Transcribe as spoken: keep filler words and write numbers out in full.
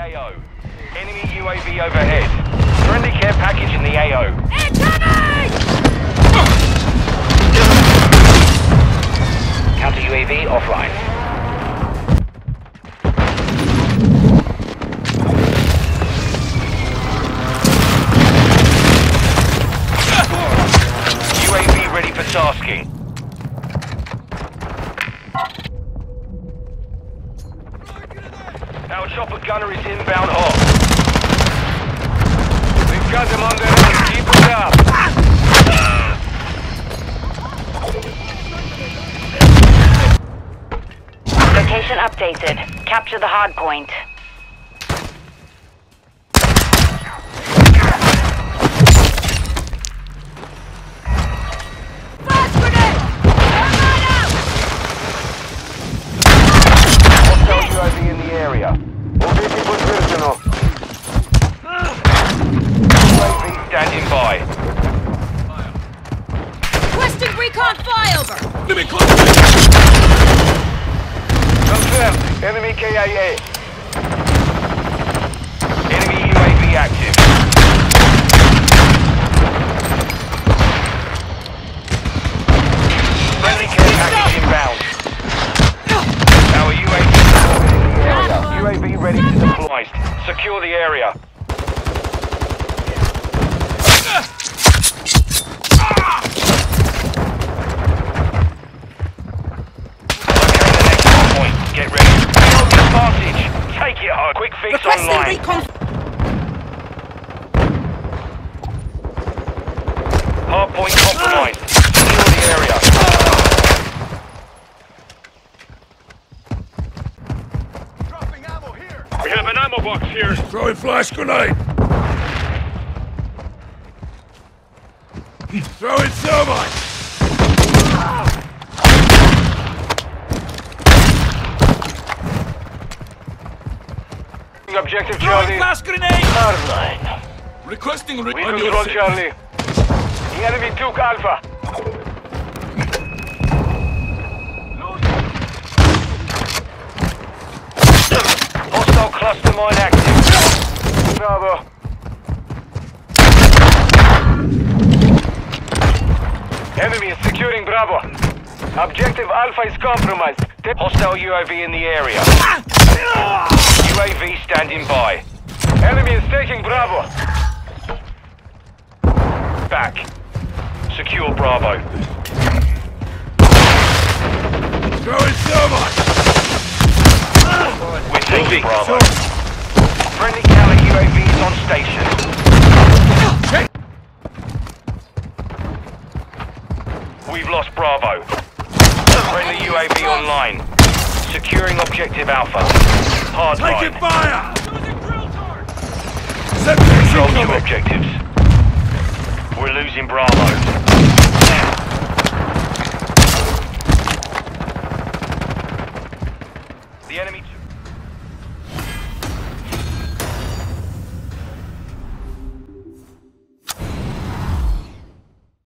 A O. Enemy U A V overhead. Friendly care package in the A O. Incoming! Counter U A V offline. U A V ready for tasking. Our chopper gunner is inbound hot. We've got them on the run. Keep it up. Location updated. Capture the hard point. Flash grenade! Mine out! Hostile U A V in the area. Убейте подтверждено. U A V standing by. Requesting recon flyover! Let me close. Confirmed. Enemy K I A. Enemy U A V active. Friendly care package inbound. Our U A V is in the area. U A V ready to deploy. Secure the area. Get ready. Build the advantage. Take it hard. Quick fix Requesting online. recon. Hard point compromised. Secure the area. Dropping ammo here. We have an ammo box here. Throwing flash grenade! Throwing thermite! Objective Charlie. Flash grenade. Hardline. Requesting re We control Charlie. The enemy took Alpha. Hostile cluster mine active. Bravo. Enemy is securing Bravo. Objective Alpha is compromised. Hostile U A V in the area. U A V standing by. Enemy is taking Bravo. Back. Secure Bravo. Throwing thermite! We're taking Bravo. Friendly counter U A Vs on station. We've lost Bravo. Friendly U A V online. Securing objective Alpha. Hard Taking line. fire! Control two objectives. We're losing Bravo.